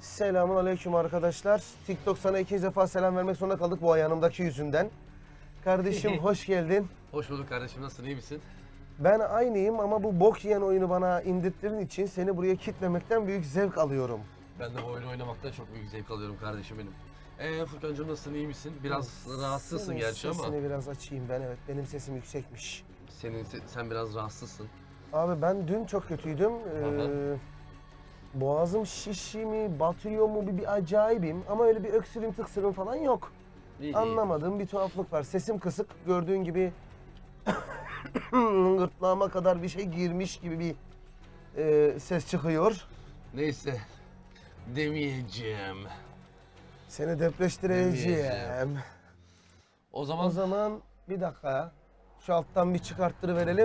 Selamun aleyküm arkadaşlar. TikTok sana ikinci defa selam vermek zorunda kaldık bu yanımdaki yüzünden. Kardeşim hoş geldin. Hoş bulduk kardeşim, nasılsın, iyi misin? Ben aynıyım ama bu bok yiyen oyunu bana indirttiğin için seni buraya kitlemekten büyük zevk alıyorum. Ben de bu oyunu oynamaktan çok büyük zevk alıyorum kardeşim benim. Furkancığım nasılsın, iyi misin? Biraz rahatsızsın Senin gerçi ama. Sesini biraz açayım ben, evet. Benim sesim yüksekmiş. Sen biraz rahatsızsın. Abi ben dün çok kötüydüm. Boğazım şişi mi, batıyor mu bir acayibim. Ama öyle bir öksürüm tıksırım falan yok. İyi, Anlamadığım bir tuhaflık var. Sesim kısık. Gördüğün gibi gırtlağıma kadar bir şey girmiş gibi bir ses çıkıyor. Neyse, demeyeceğim. Seni depreştireceğim. Demeyeceğim. O O zaman bir dakika. Şu alttan bir çıkarttırıverelim.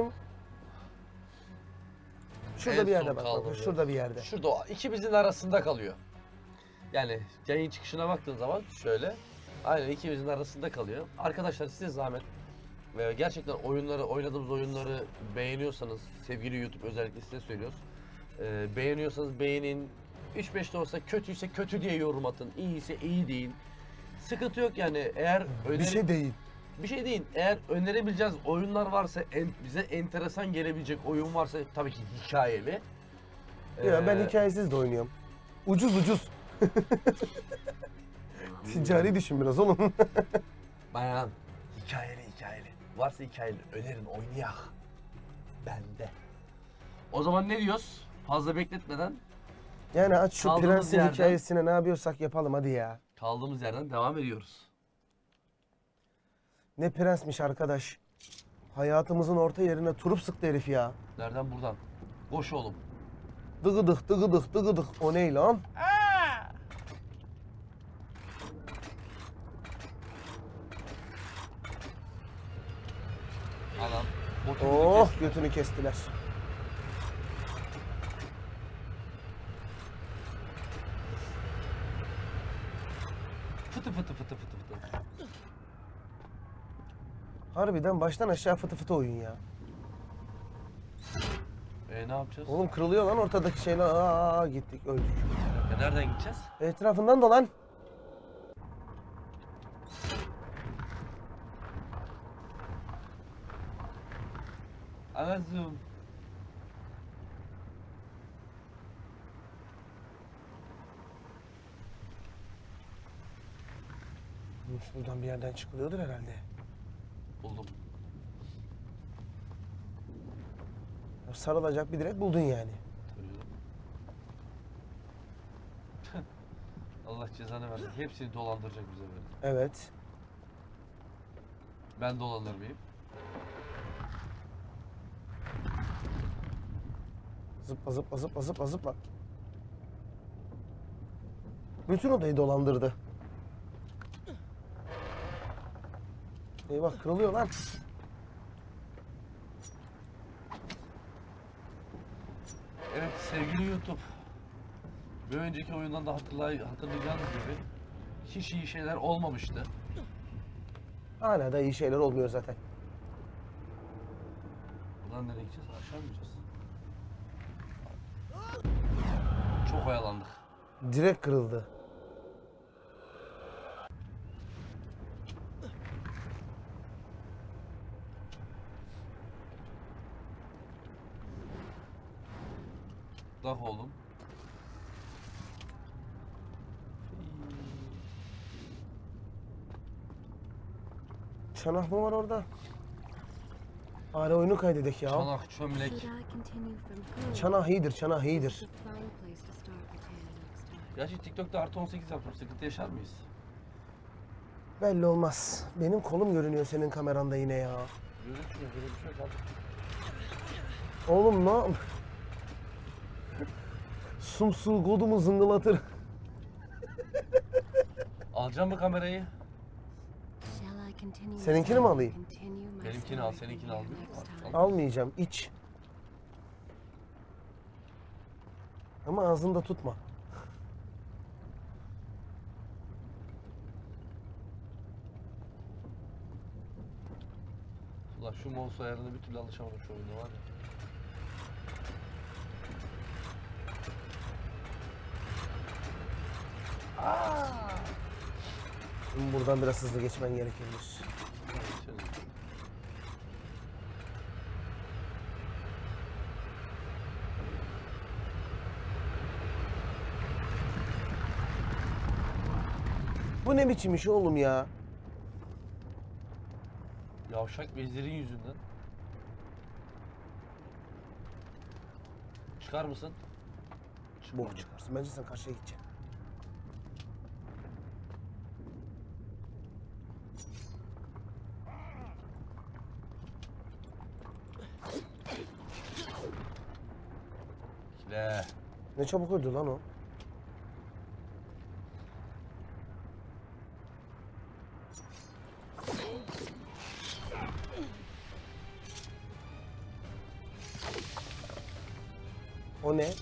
Şurada En bir yerde son bak. kaldırdı. Şurada bir yerde. Şurada o ikimizin arasında kalıyor. Yani yayın çıkışına baktığın zaman şöyle. Aynen ikimizin arasında kalıyor. Arkadaşlar size zahmet. Ve gerçekten oynadığımız oyunları beğeniyorsanız, sevgili YouTube özellikle size söylüyoruz. Beğeniyorsanız beğenin. 3-5 de olsa kötüyse kötü diye yorum atın. İyiyse iyi deyin. Sıkıntı yok yani. Eğer Bir şey değil. bir şey değil. Eğer önerebileceğiniz oyunlar varsa, bize enteresan gelebilecek oyun varsa tabii ki hikayeli. Ya ben hikayesiz de oynuyorum. Ucuz. Ticari düşün biraz oğlum. Bayan hikayeli. Varsa hikayeli önerin, oynayak. Bende. O zaman ne diyoruz? Fazla bekletmeden Yani aç şu Kaldığımız prensin yerden- hikayesine, ne yapıyorsak yapalım hadi ya. kaldığımız yerden devam ediyoruz. Ne prensmiş arkadaş. Hayatımızın orta yerine turup sıktı herif ya. Nereden buradan? Koş oğlum. Dıgıdık. O ne lan? Anam. Oh, götünü kestiler. Fıtı. Harbiden baştan aşağı fıtı oyun ya. Ne yapacağız? Oğlum kırılıyor lan ortadaki şeyler. Aa, gittik, öldük. Nereden gideceğiz? Etrafından dolan. Anacığım. Şuradan bir yerden çıkılıyordur herhalde. Buldum. Sarılacak bir direk buldun yani. Tabii. Allah cezanı versin. Hepsini dolandıracak bize böyle. Evet. Ben dolanır mıyım? Zıpla. Bütün odayı dolandırdı. Eyvah, kırılıyor lan. Evet sevgili YouTube. Bir önceki oyundan da hatırlayacağınız gibi hiç iyi şeyler olmamıştı. Hala da iyi şeyler olmuyor zaten. Buradan nereye gideceğiz? Aşağı mı gideceğiz? Çok oyalandık. Direkt kırıldı. Dah oğlum. Çanak mı var orada? Hala oyunu kaydedek ya. Çanak, çömlek. Çanak iyidir. Gerçi TikTok'ta artı 18 yaptım. Sıkıntı yaşar mıyız? Belli olmaz. Benim kolum görünüyor senin kameranda yine ya. Gözükmüyor. Böyle bir şey yok abi. Oğlum ne? Sumsu kodumu zıngılatır. Alacağım mı kamerayı? Seninkini mi alayım? Benimkini al, seninkini al. Almayacağım, iç. Ama ağzında tutma. Ulan şu mouse ayarına bir türlü alışamadım şu oyunda var ya. Şimdi buradan biraz hızlı geçmen gerekebilir. Bu ne biçim iş oğlum ya? Yavşak vezlerin yüzünden. Çıkar mısın? Bok çıkarsın. Bence sen karşıya gideceksin. Kile. Ne çabuk öldü lan o. O ne?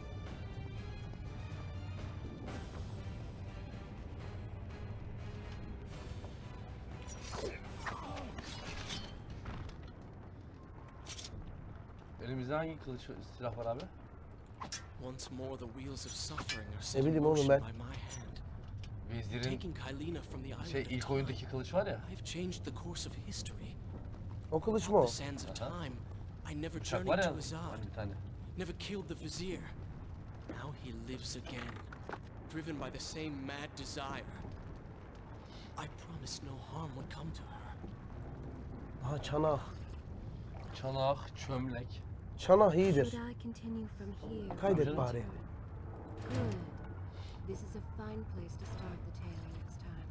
Elimizde hangi kılıç silah var abi? Once more the wheels of suffering are Ne set in bileyim oğlum motion ben. by my hand. Vezir'in Taking Kylina from the island şey of ilk Time, oyundaki kılıç var ya. I've changed the course of history. O kılıç mı On o? the sands of time, I never Bıçak var journeyed ya to Azad, hani bir tane. never killed the vizier. Now he lives again, driven by the same mad desire. I promised no harm would come to her. Aha çanak. Çanak, çömlek. Çanak iyidir. Should I continue from here? Kaydet bari. Good. This is a fine place to start the tale next time.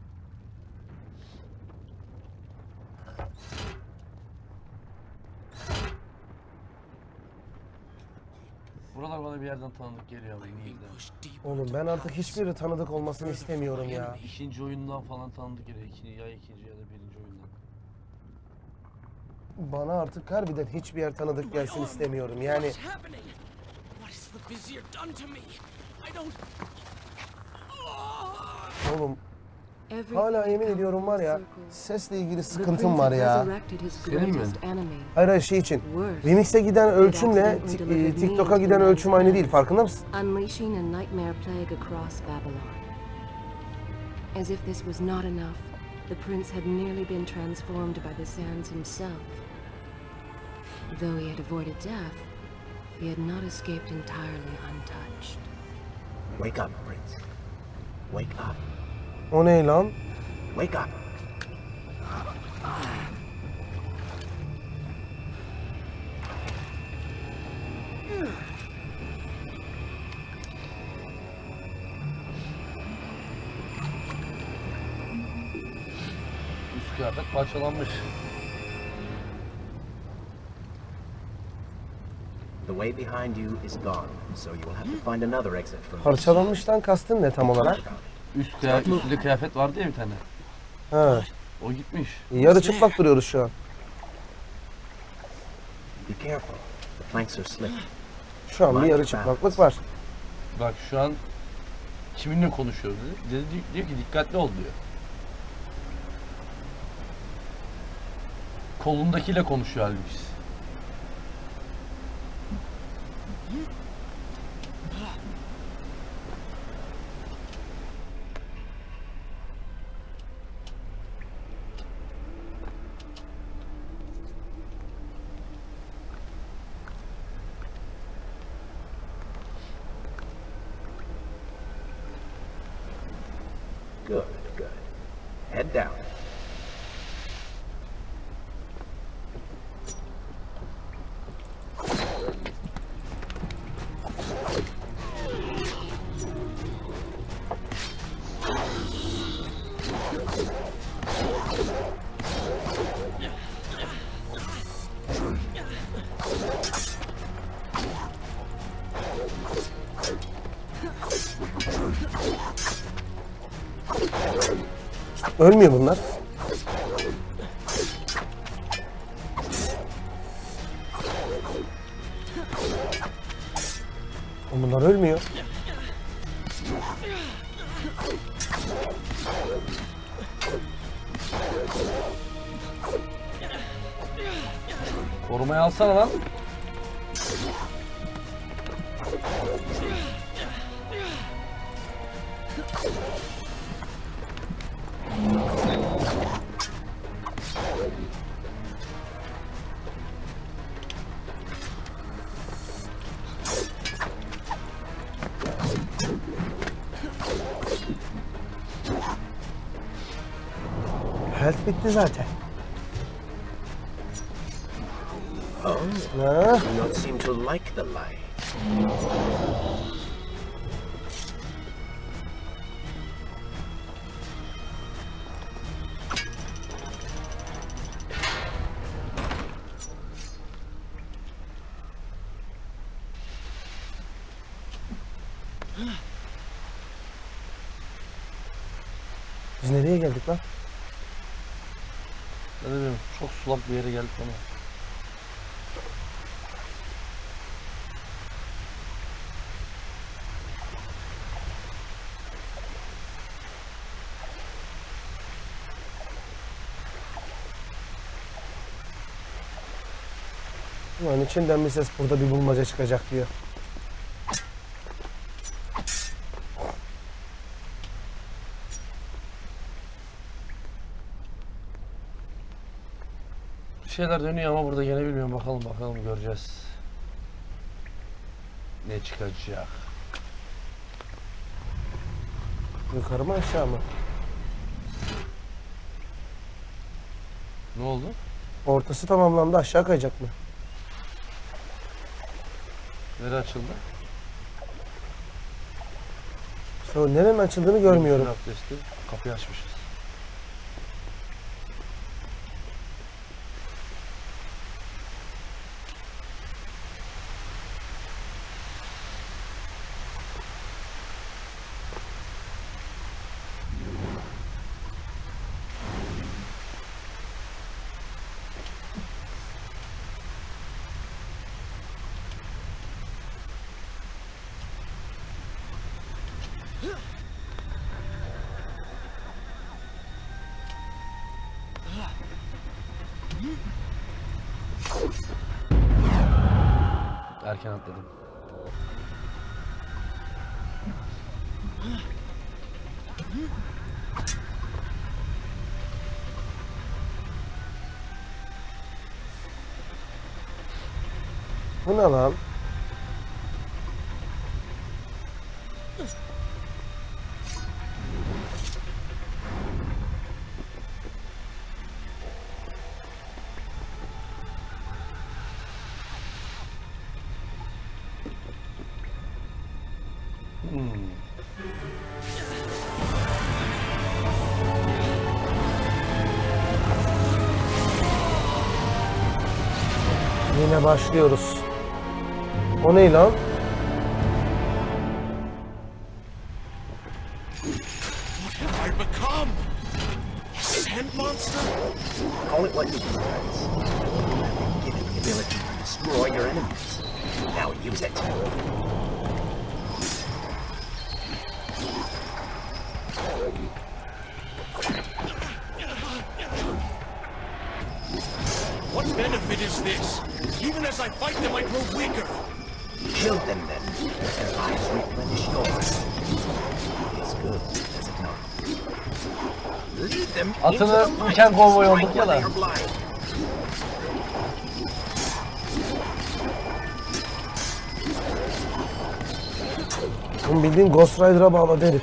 Buralar bana bir yerden tanıdık geliyor abi. I'm Niye being de? pushed deeper Oğlum into ben the artık past. hiçbiri tanıdık olmasını istemiyorum ya. İkinci oyundan falan tanıdık geliyor. Ya ikinci ya da birinci oyundan. Bana artık harbiden hiçbir yer tanıdık gelsin istemiyorum. Yani What's happening? What has the vizier done to me? I don't. oğlum Everything hala yemin comes ediyorum var full ya circle. sesle ilgili The sıkıntım prince var had ya. resurrected his Senin mi? greatest enemy. Hayır şey için. Worse, Remix'e giden ölçümle accidentally delivered me TikTok'a into giden the ölçüm aynı değil. man's Farkında mısın? unleashing a nightmare plague across Babylon. As if this was not enough, the prince had nearly been transformed by the sands himself. Though he had avoided death, he had not escaped entirely untouched. Wake up, Prince. Wake up. O ne lan? Wake up. Üst kıyafet parçalanmış. The way behind you is gone, so you will have to find another exit from Parçalanmıştan kastın ne tam olarak? Üstünde kıyafet vardı ya bir tane. Ha. O gitmiş. Yarı çıplak duruyoruz şu an. Be careful. The planks are slick. Şu an bir yarı çıplaklık var. Bak şu an kiminle konuşuyor dedi. Diyor ki dikkatli ol diyor. Kolundakiyle konuşuyor halbuki. Good, good. Head down. Ölmüyor bunlar. Bunlar ölmüyor. Korumaya alsana lan. Health bitti zaten. Oh, Ha? do not seem to like the light. Biz nereye geldik lan? Ne bileyim, çok sulak bir yere geldik ama. Ulan içinden bir ses burada bir bulmaca çıkacak diyor. Bir şeyler dönüyor ama burada gene bilmiyorum. Bakalım göreceğiz. Ne çıkacak? Yukarı mı aşağı mı? Ne oldu? Ortası tamamlandı, aşağı kayacak mı? Nere açıldı? İşte o nerenin açıldığını görmüyorum. Gusül abdesti. Kapıyı açmışız. Erken atladım. Bu ne lan? Yine başlıyoruz. O ne lan? What have I become? A sand monster? Call it what you want. Give it the ability to destroy your enemies. Now use it. What benefit is this? Even as I fight them, I grow weaker. Kill them then. Let their lives replenish yours. It's good, is it not? Lead them into Atını the light. iken kovboy Strike olduk ya when they da. are blind. Oğlum bildiğin Ghost Rider'a bağladı herif.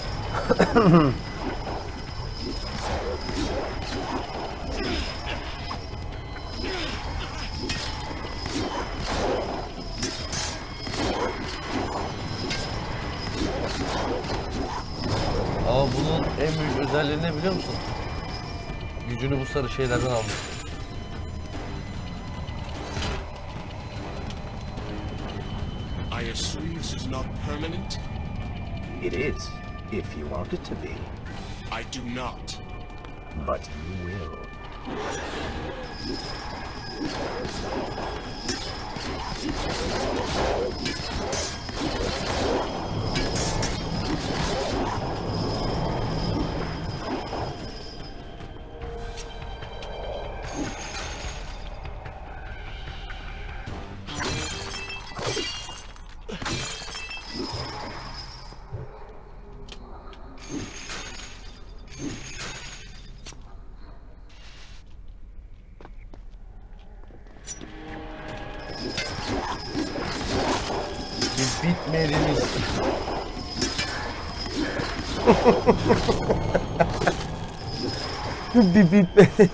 Ama bunun en büyük özelliği ne biliyor musun? Gücünü bu sarı şeylerden almış. I assume this is not permanent? It is, if you want it to be. I do not. But you will. Biz bitmediniz. Bir bitmedi.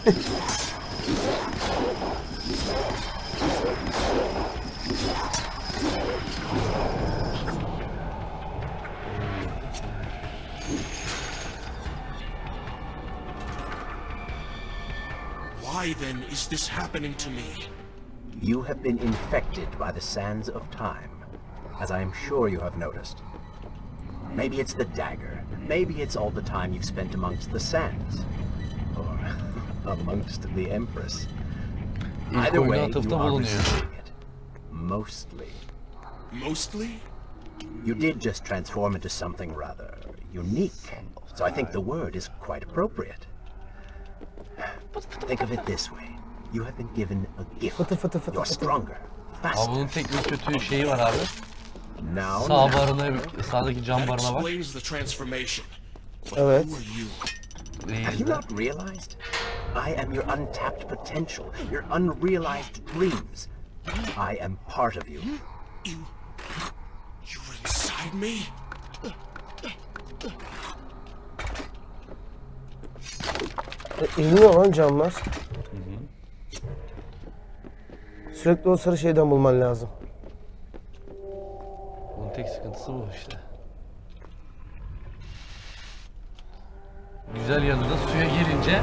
Why then is this happening to me? You have been infected by the sands of time, as I am sure you have noticed. Maybe it's the dagger. Maybe it's all the time you've spent amongst the sands. Or amongst the Empress. İlk Either oyuna way, atıfta you are bulunuyor. receiving it. Mostly. Mostly? You did just transform into something rather unique, so I think the word is quite appropriate. Think of it this way. You have been given a gift. Fıtı fıtı fıtı You're fıtı. stronger, Ama faster. bunun tek bir kötü şeyi var abi. Now, Sağ barına, sağdaki cam That barına bak. explains the transformation. But Evet. who are you? have you İzle. not realized? I am your untapped potential, your unrealized dreams. I am part of you. You're inside me? İniyor lan camlar. Sürekli o sarı şeyden bulman lazım. Bunun tek sıkıntısı bu işte. Güzel yanı da suya girince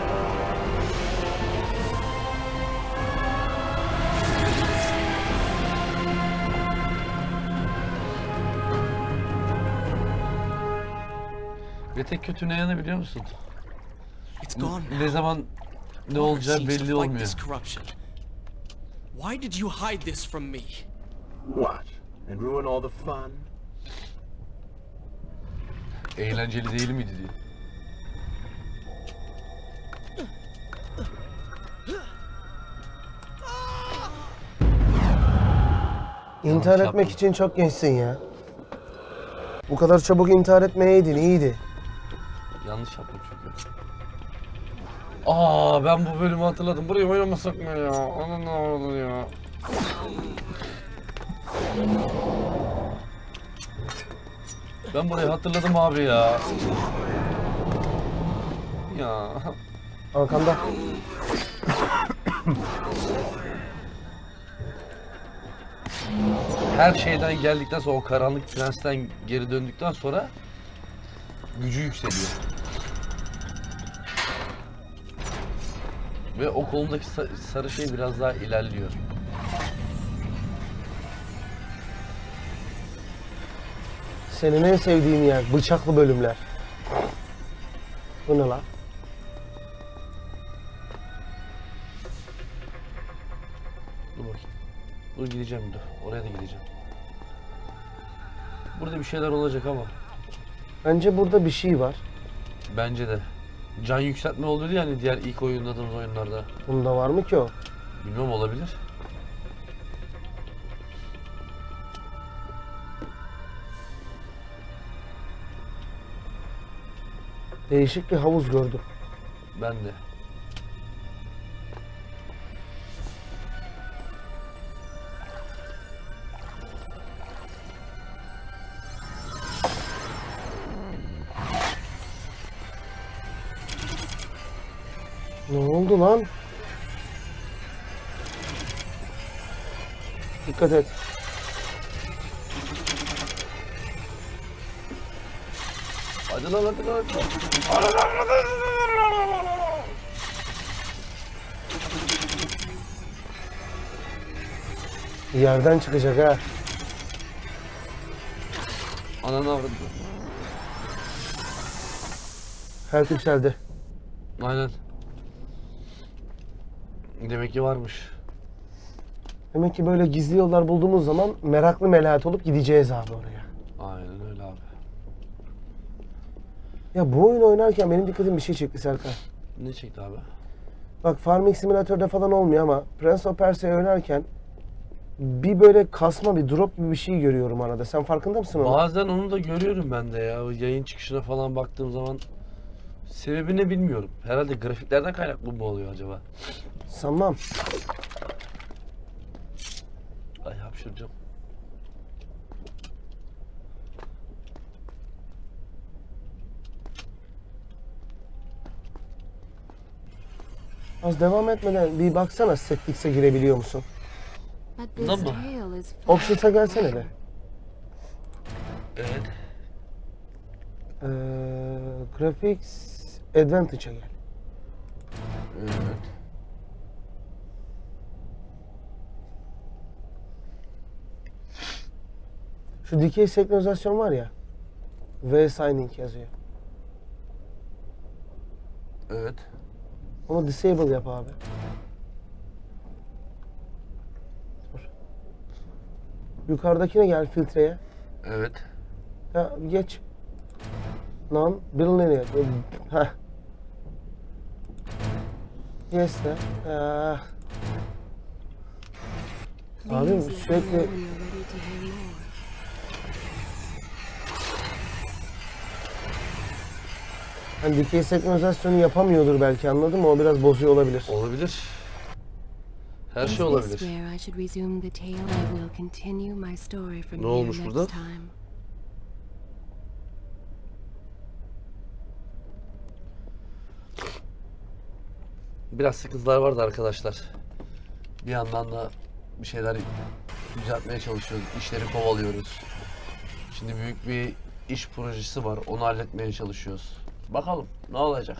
ve tek kötü ne yanı biliyor musun? It's gone Ne now. zaman ne Walker olacağı seems to belli fight olmuyor. this corruption. Why did you hide this from me? What? And ruin all the fun? Eğlenceli değil miydi diyor. İntihar Yanlış etmek yaptım. için çok gençsin ya. Bu kadar çabuk intihar etmeyeydin, iyiydi. Yanlış yaptım çünkü. Aa, ben bu bölümü hatırladım. Burayı oynamasak mı ya? Anam ne oldu ya? Ben burayı hatırladım abi ya. Ya. Arkamda. Her şeyden geldikten sonra, o karanlık prensten geri döndükten sonra gücü yükseliyor. Ve o kolundaki sarı şey biraz daha ilerliyor. Senin en sevdiğin yer, bıçaklı bölümler. Bu ne lan? Dur bakayım. Dur gideceğim dur. Oraya da gideceğim. Burada bir şeyler olacak ama. Bence burada bir şey var. Bence de. Can yükseltme oldu ya hani diğer ilk oynadığımız oyunlarda. Bunda var mı ki o? Bilmem, olabilir. Değişik bir havuz gördüm. Ben de. Ne oldu lan? Dikkat et. Hadi lan hadi lan. Yerden çıkacak ha. Ananı avradım. Health yükseldi. Aynen. Demek ki varmış. Demek ki böyle gizli yollar bulduğumuz zaman meraklı melahat olup gideceğiz abi oraya. Aynen öyle abi. Ya bu oyunu oynarken benim dikkatim bir şey çekti Serkan. Ne çekti abi? Bak Farming Simulator'da falan olmuyor ama Prince of Persia'yı oynarken bir böyle kasma, bir drop gibi bir şey görüyorum arada. Sen farkında mısın onun? Bazen onu da görüyorum ben de ya. O yayın çıkışına falan baktığım zaman sebebini bilmiyorum. Herhalde grafiklerden kaynaklı mı oluyor acaba? Sanmam. Ay hapşıracağım. Az devam etmeden bir baksana Settings'e girebiliyor musun? But this Number. tale is Options'a gelsene be. Evet. Graphics Advantage'a gel. Evet. Şu dikey senkronizasyon var ya. V-Signing yazıyor. Evet. Onu disable yap abi. Dur. Yukarıdakine gel filtreye. Evet. Ya geç. Lan nereye? Heh. Yes de. Ah. Abi please let me sürekli know when you're ready to hear more. hani dikey senkronizasyonu yapamıyordur belki, anladın mı? O biraz bozuyor olabilir. Olabilir. Her Is şey this olabilir. where I should resume the tale? I will continue my story from Ne here olmuş next burada? time. Biraz sıkıntılar vardı arkadaşlar. Bir yandan da bir şeyler düzeltmeye çalışıyoruz. İşleri kovalıyoruz. Şimdi büyük bir iş projesi var. Onu halletmeye çalışıyoruz. Bakalım ne olacak.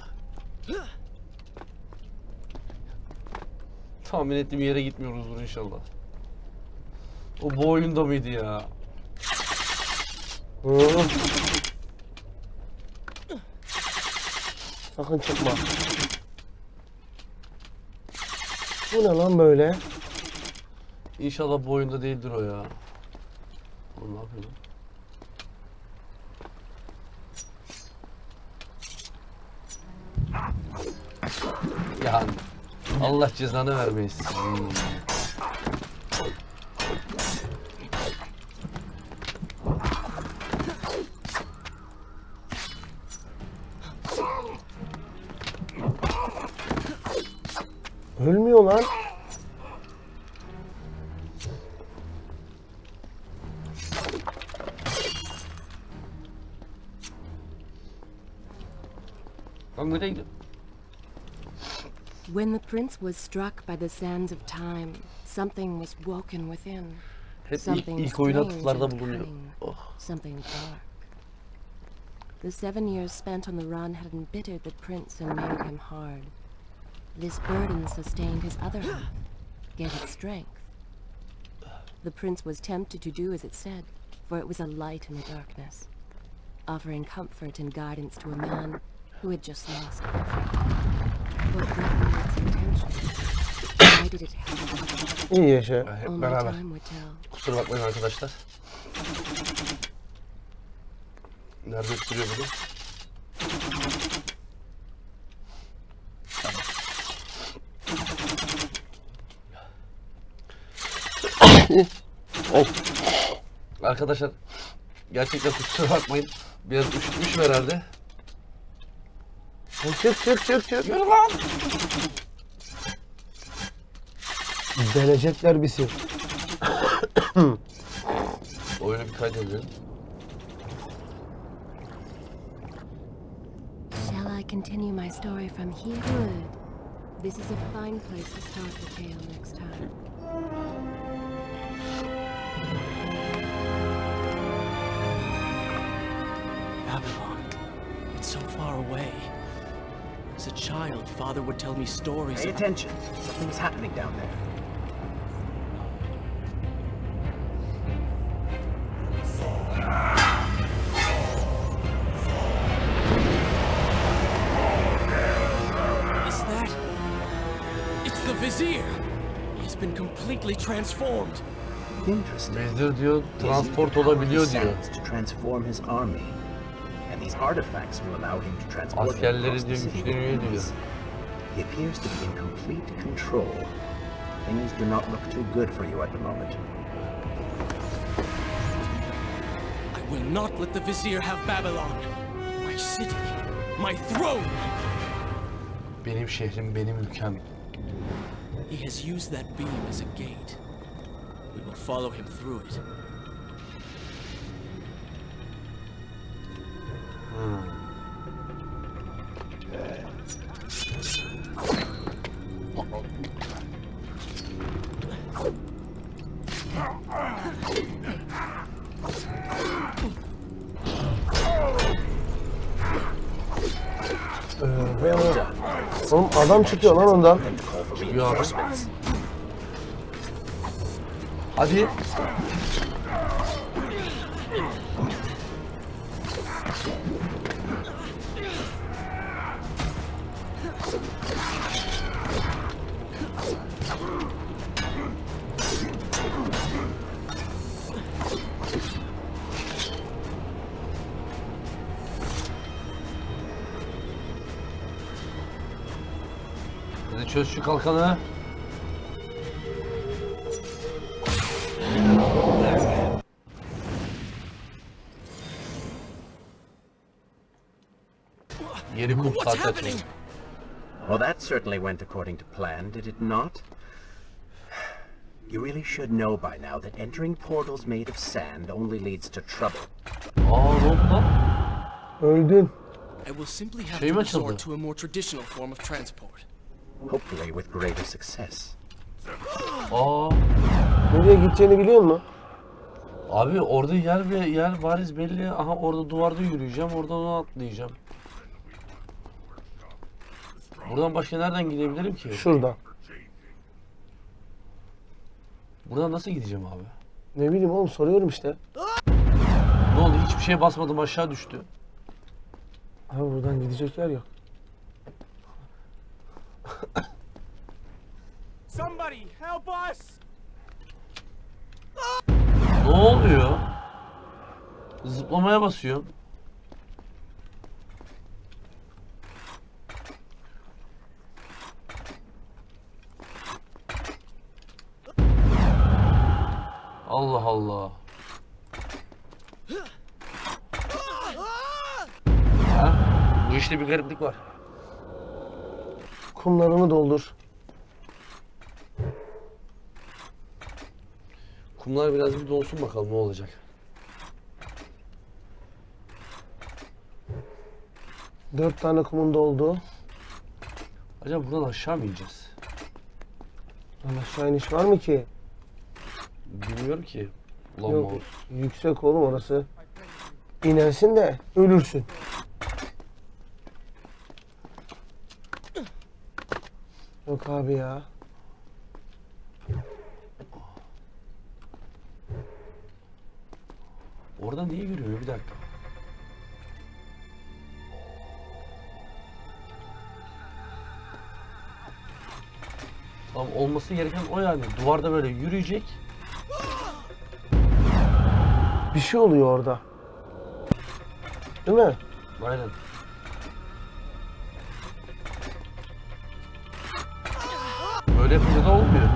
Tahmin ettiğim yere gitmiyoruzdur inşallah. O bu oyunda mıydı ya? Hı. Sakın çıkma. Bu ne lan böyle? İnşallah bu oyunda değildir o ya. Oğlum ne yapıyor lan? Ya Allah cezanı vermesin. Ölmüyor lan. Lan nereye gidiyor? When the prince was struck by the sands of time, something was woken within. Hep Something ilk strange oynatıklarda and bulunuyor. cunning. Oh. Something dark. The 7 years spent on the run had embittered the prince and made him hard. This burden sustained his other half, gave it strength. The prince was tempted to do as it said, for it was a light in the darkness, offering comfort and guidance to a man who had just lost everything. But what were its intentions? Why did it happen? İyi yaşa. Hep Only beraber. time would tell. Kusura bakmayın arkadaşlar. Nerede duruyor bunu? Of. Arkadaşlar gerçekten kusura bakmayın. Biraz üşütmüşüm herhalde. Çık. Yürü lan. Delecekler bizi. Oyunu bir kaydedelim. Shall I continue my story from here? Good. This is a fine place to start the tale next time. Babylon. It's so far away. As a child, Father would tell me stories Pay about... attention. Something's happening down there. Is that... It's the Vizier! He has been completely transformed. Interesting. Vezir diyor, transport Using the power of olabiliyor the diyor. sands to transform his army. And these artifacts will allow him to transport them Askerleri across the diyor, city with güçleniyor diyor. ease. He appears to be in complete control. Things do not look too good for you at the moment. I will not let the Vizier have Babylon. My city. My throne! Benim şehrim, benim ülkem. He has used that beam as a gate. We will follow him through it. Oğlum adam çıkıyor lan ondan. Çıkıyor abi. Hadi. Hadi çöz şu kalkanı. Yeri kum What's saati happening? açıldı. Well, that certainly went according to plan, did it not? You really should know by now that entering portals made of sand only leads to trouble. Aa ne oldu lan? Öldün. I will simply have Şey to mi açıldı? resort to a more traditional form of transport. Hopefully with greater success. Aa Nereye gideceğini biliyor musun? abi orada yer bariz belli. Aha orada duvarda yürüyeceğim. Oradan ona atlayacağım. Buradan başka nereden gidebilirim ki? Şuradan. Buradan nasıl gideceğim abi? Ne bileyim oğlum, soruyorum işte. Ne oldu? Hiçbir şeye basmadım, aşağı düştü. Abi buradan gidecek yer yok. Somebody help us! Ne oluyor? Zıplamaya basıyorum. Allah Allah. Ha? Bu işte bir gariplik var. Kumlarını doldur. Kumlar biraz bir dolsun bakalım ne olacak. Dört tane kumun doldu. Acaba buradan aşağı mı ineceğiz? Lan aşağı iniş var mı ki? Bilmiyorum ki. Ulan Yok. mouse. Yüksek oğlum orası. İnersin de ölürsün. Yok abi ya. Orada niye görüyor? Bir dakika. Tamam, olması gereken o yani. Duvarda böyle yürüyecek. Bir şey oluyor orada. Değil mi? Aynen. Böyle yapınca da olmuyor.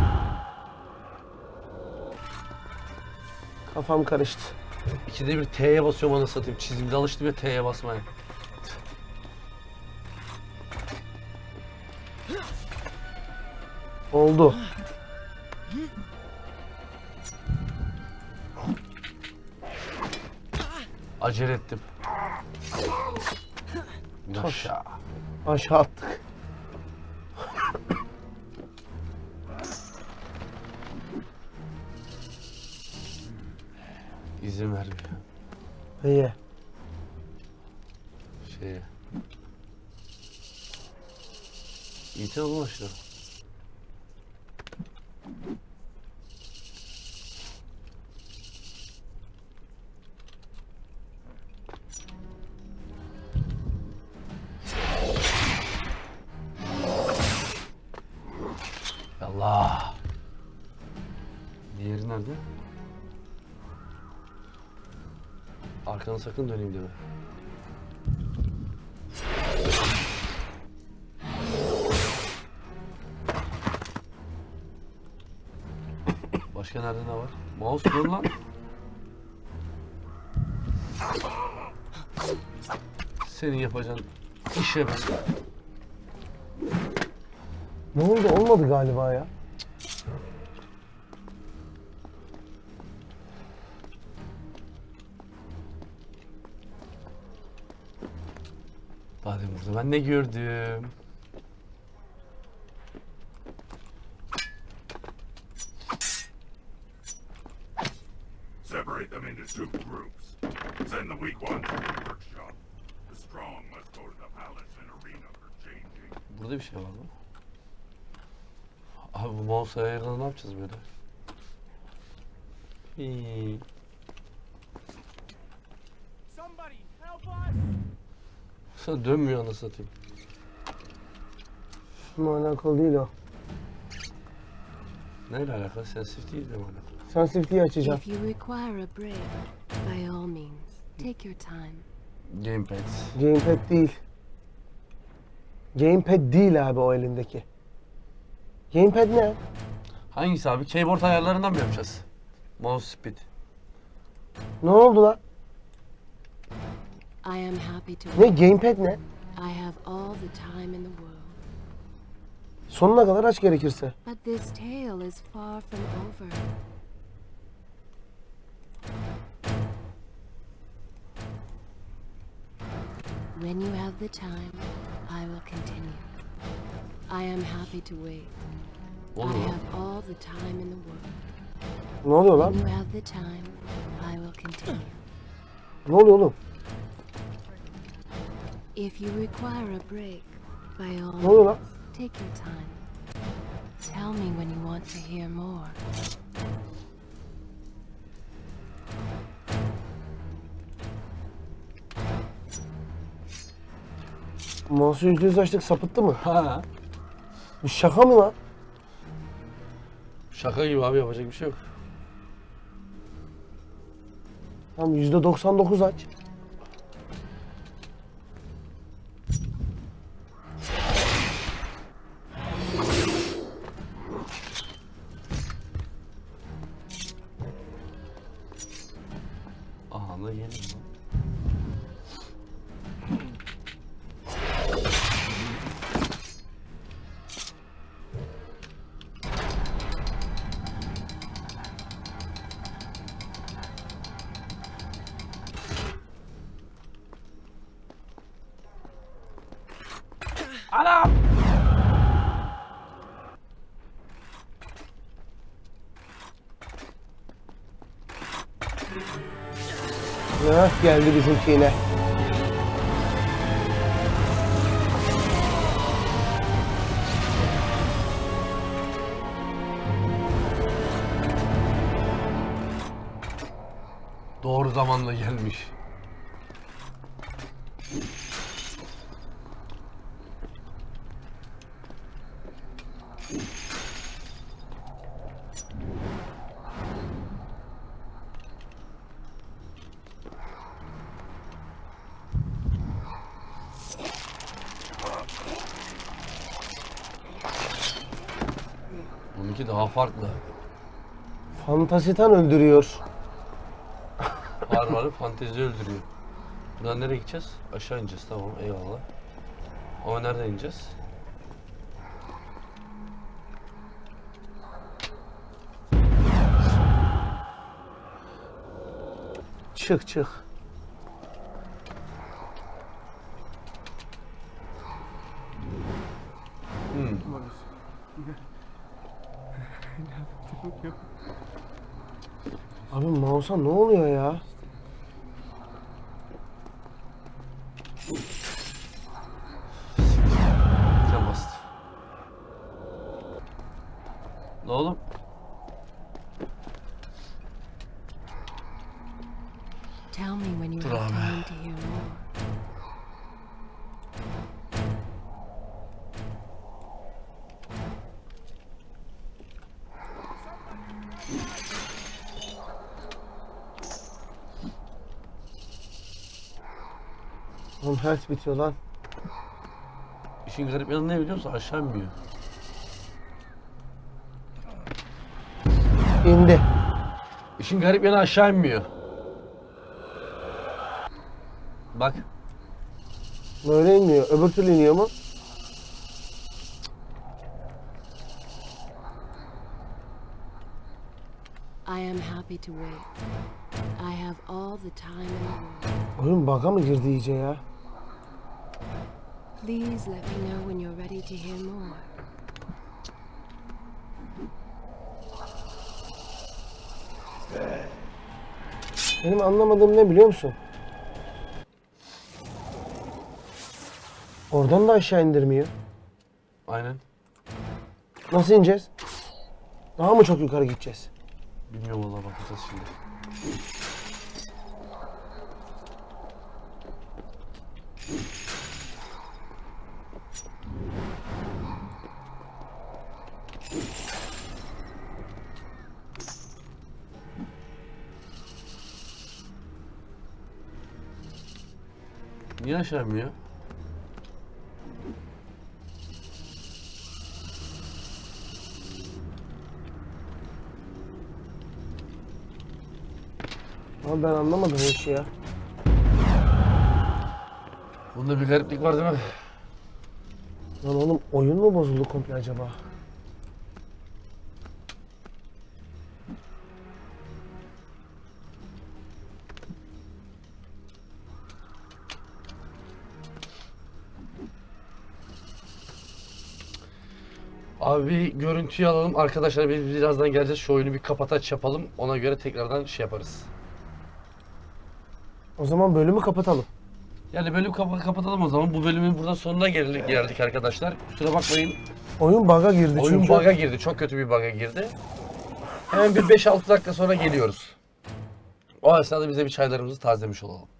Kafam karıştı. İkide bir T'ye basıyorum, anasını satayım. Çizimde alıştım ya T'ye basmaya. Oldu. Acele ettim. Aşağı. Aşağı attık. İzin vermiyor. İyi. Şeye. İten oğlum aşağı. Allah. Diğeri nerede? Arkana sakın döneyim deme. Başka nerede ne var? Mouse dur lan. Senin yapacağın işe ben. Ne oldu? Olmadı galiba ya. Hadi burada ben ne gördüm? separate them into 2 groups. Send the weak ones to the workshop. The strong must go to the palace and arena for changing. Burada bir şey var mı? Abi bu mouse ayarını ne yapacağız böyle? Somebody help us! Sen dönmüyor anasını satayım. Bununla alakalı değil o. Neyle alakalı? Sensitif değil mi alakalı? Sensitivity'yi açacağım. If you require a break, by all means, take your time. Gamepad. Gamepad değil. Gamepad değil abi o elindeki. Gamepad ne? Hangisi abi? Keyboard ayarlarından mı yapacağız? Mouse speed. Ne oldu lan? I am happy to Ne gamepad ne? I have all the time in the world. Sonuna kadar aç gerekirse. But this tale is far from over. When you have the time, I will continue. I am happy to wait. I Olur mu? have all the time in the world. Ne oluyor lan? When you have the time, I will continue. Ne oluyor oğlum? If you require a break, by all Ne oluyor lan? means, take your time. Tell me when you want to hear more. Mouse'u %100 açtık, sapıttı mı? Ha. Bu şaka mı lan? Şaka gibi abi, yapacak bir şey yok. Tamam %99 aç. Aha da gelin lan. Anam! Heh, geldi bizimki yine. Doğru zamanla gelmiş. Bununki daha farklı. Fantasitan öldürüyor. Barbarı fantezi öldürüyor. Buradan nereye gideceğiz? Aşağı ineceğiz, tamam, eyvallah. Ama nereden ineceğiz? Çık çık. Abi mouse'a ne oluyor ya? Sen basit. Ne oğlum? Tell me when you Dur have abi. time to hear more. Oğlum health bitiyor lan. İşin garip yanı ne biliyor musun? Aşağı inmiyor. İndi. İşin garip yanı aşağı inmiyor. Bak. Böyle inmiyor. Öbür türlü iniyor mu? I am happy to wait. I have all the time in the world. Oyun bug'a mı girdi iyice ya? Please let me know when you're ready to hear more. Benim anlamadığım ne biliyor musun? Oradan da aşağı indirmiyor. Aynen. Nasıl ineceğiz? Daha mı çok yukarı gideceğiz? Bilmiyorum valla, bakacağız şimdi. Niye aşağı inmiyor? Ama ben anlamadım bu işi ya. Bunda bir gariplik var değil mi? Lan oğlum oyun mu bozuldu komple acaba? Abi bir görüntüyü alalım. Arkadaşlar biz birazdan geleceğiz. Şu oyunu bir kapataç yapalım. Ona göre tekrardan şey yaparız. O zaman bölümü kapatalım. Yani bölüm kapatalım o zaman. Bu bölümün burada sonuna geldik arkadaşlar. Kusura bakmayın. Oyun bug'a girdi Oyun çünkü. bug'a girdi. Çok kötü bir bug'a girdi. Hemen bir 5-6 dakika sonra geliyoruz. O esnada bize bir çaylarımızı tazelemiş olalım.